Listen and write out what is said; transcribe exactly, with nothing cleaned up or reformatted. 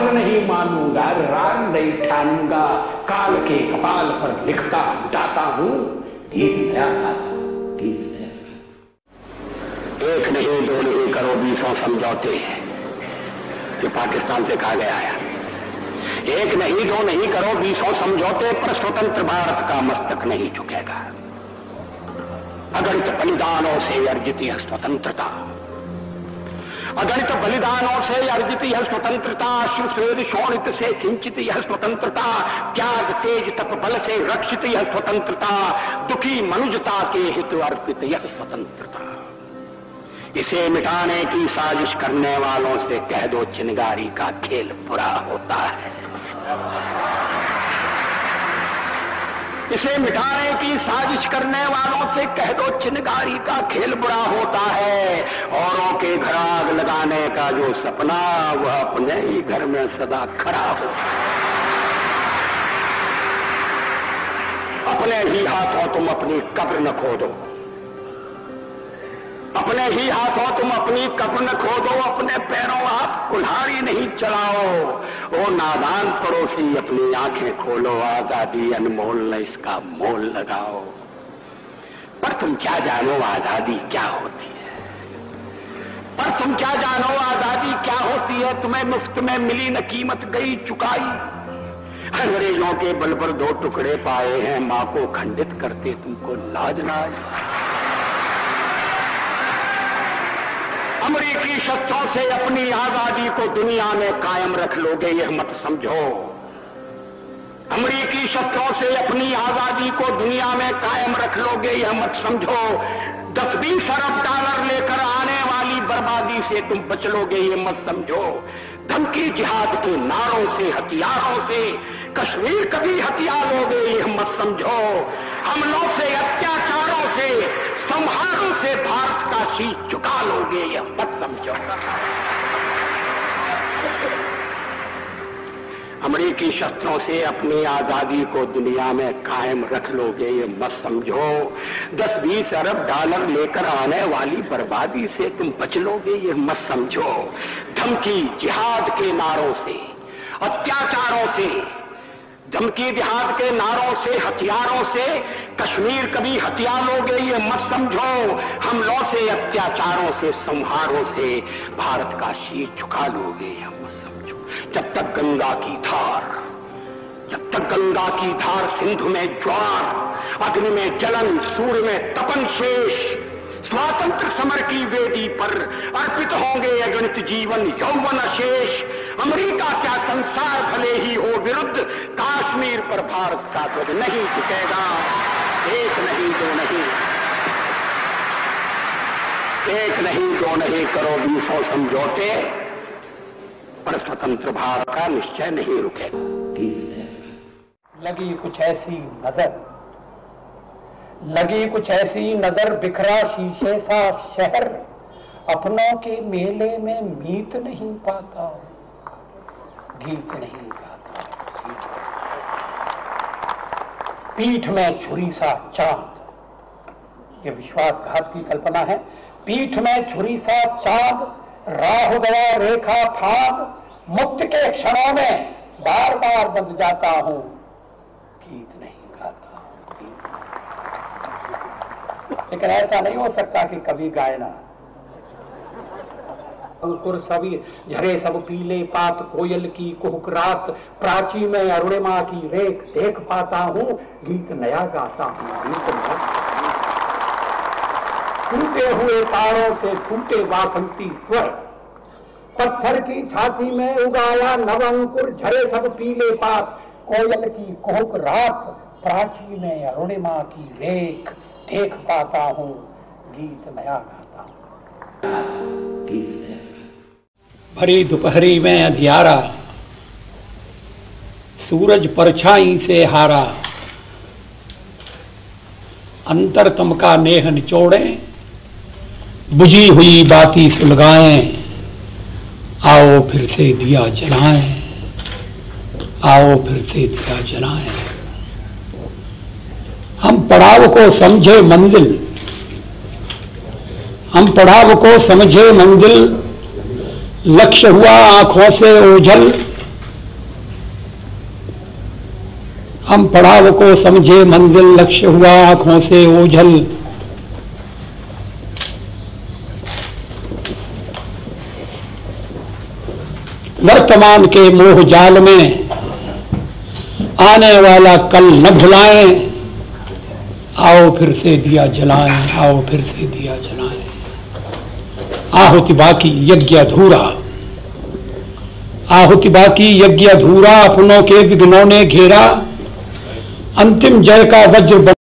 हार नहीं मानूंगा, राग नहीं ठानूंगा, काल के कपाल पर लिखता जाता हूं गीत नया गाता, गीत नया। एक नहीं दो नहीं करो बीसों समझौते जो पाकिस्तान से कहा गया है। एक नहीं दो नहीं करो बीसों समझौते पर स्वतंत्र भारत का मस्तक नहीं झुकेगा। अगणित बलिदानों से अर्जित यह स्वतंत्रता, अगणित बलिदानों से अर्जित यह स्वतंत्रता, शिवस्वेद शोणित से सिंचित यह स्वतंत्रता, त्याग तेज तप बल से रक्षित यह स्वतंत्रता, दुखी मनुजता के हित अर्पित यह स्वतंत्रता। इसे मिटाने की साजिश करने वालों से कह दो चिनगारी का खेल बुरा होता है। इसे मिटाने की साजिश करने वालों से कह दो चिनगारी का खेल बुरा होता है। औरों के घर आग लगाने का जो सपना वह अपने ही घर में सदा खड़ा हो। अपने ही हाथों तुम अपनी कब्र न खोदो, अपने ही हाथों तुम अपनी कब्र न खोदो, अपने पैरों आप कुल्हाड़ी नहीं चलाओ। ओ नादान पड़ोसी अपनी आंखें खोलो, आजादी अनमोल न इसका मोल लगाओ। पर तुम क्या जानो आजादी क्या होती है, पर तुम क्या जानो आजादी क्या होती है। तुम्हें मुफ्त में मिली न कीमत गई चुकाई, अंग्रेजों के बल पर दो टुकड़े पाए हैं, मां को खंडित करते तुमको लाज ना आई। अमेरिकी शस्त्रों से अपनी आजादी को दुनिया में कायम रख लोगे यह मत समझो। अमेरिकी शस्त्रों से अपनी आजादी को दुनिया में कायम रख लोगे यह मत समझो। दस बीस अरब डॉलर लेकर आने वाली बर्बादी से तुम बच लोगे यह मत समझो। धमकी जिहाद के नारों से हथियारों से कश्मीर कभी हथियार लोगे यह मत समझो। हमलों से अत्याचारों से संहारों से भारत का शीश झुका लोगे यह मत समझो। अमेरिकी शस्त्रों से अपनी आजादी को दुनिया में कायम रख लोगे ये मत समझो। दस बीस अरब डॉलर लेकर आने वाली बर्बादी से तुम बच लोगे ये मत समझो। धमकी जिहाद के नारों से अत्याचारों से, धमकी जिहाद के नारों से हथियारों से कश्मीर कभी हथिया लोगे ये मत समझो। हमलों से अत्याचारों से संहारों से भारत का शीश झुका लोगे यह मत समझो। जब तक गंगा की धार, जब तक गंगा की धार सिंधु में ज्वार, अग्नि में जलन, सूर्य में तपन शेष, स्वातंत्र समर की वेदी पर अर्पित होंगे अगणित जीवन यौवन अशेष। अमेरिका क्या संसार भले ही हो विरुद्ध, कश्मीर पर भारत का ध्वज नहीं झुकेगा। एक नहीं दो नहीं, एक नहीं दो नहीं करो बीसों समझौते पर स्वतंत्र भारत का निश्चय नहीं रुकेगा। लगी कुछ ऐसी नजर, लगी कुछ ऐसी नजर, बिखरा शीशे सा शहर, अपनों के मेले में मीत नहीं पाता, गीत नहीं गाता। पीठ में छुरी सा चांद, ये विश्वासघात की कल्पना है। पीठ में छुरी सा चांद, राह गया रेखा फांद, मुक्त के क्षणों में बार बार बंध जाता हूं, गीत नहीं गाता। लेकिन ऐसा नहीं हो सकता कि कभी गाए ना। अंकुर सभी झरे सब पीले पात, कोयल की कुहुक रात, प्राची में अरुणिमा की रेख देख पाता हूँ, गीत नया गाता हूँ, गीत नया। टूटे हुए तारों से टूटे वासंती स्वर, पत्थर की छाती में उगाया नव अंकुर, झरे सब पीले पात, कोयल की कुहुक रात, प्राची में अरुणिमा की रेख देख पाता हूँ, गीत नया गाता हूँ। भरी दोपहरी में अंधियारा, सूरज परछाई से हारा, अंतरतम का नेह निचोड़ें, बुझी हुई बाती सुलगाएं, आओ फिर से दिया जलाएं, आओ फिर से दिया जलाएं। हम पड़ाव को समझे मंजिल, हम पड़ाव को समझे मंजिल, लक्ष्य हुआ आंखों से ओझल, हम पड़ाव को समझे मंजिल, लक्ष्य हुआ आंखों से ओझल। वर्तमान के मोह जाल में आने वाला कल न भुलाएं, आओ फिर से दिया जलाएं, आओ फिर से दिया जलाएं। आहुति बाकी यज्ञ अधूरा, आहुति बाकी यज्ञ अधूरा, अपनों के विघ्नों ने घेरा। अंतिम जय का वज्र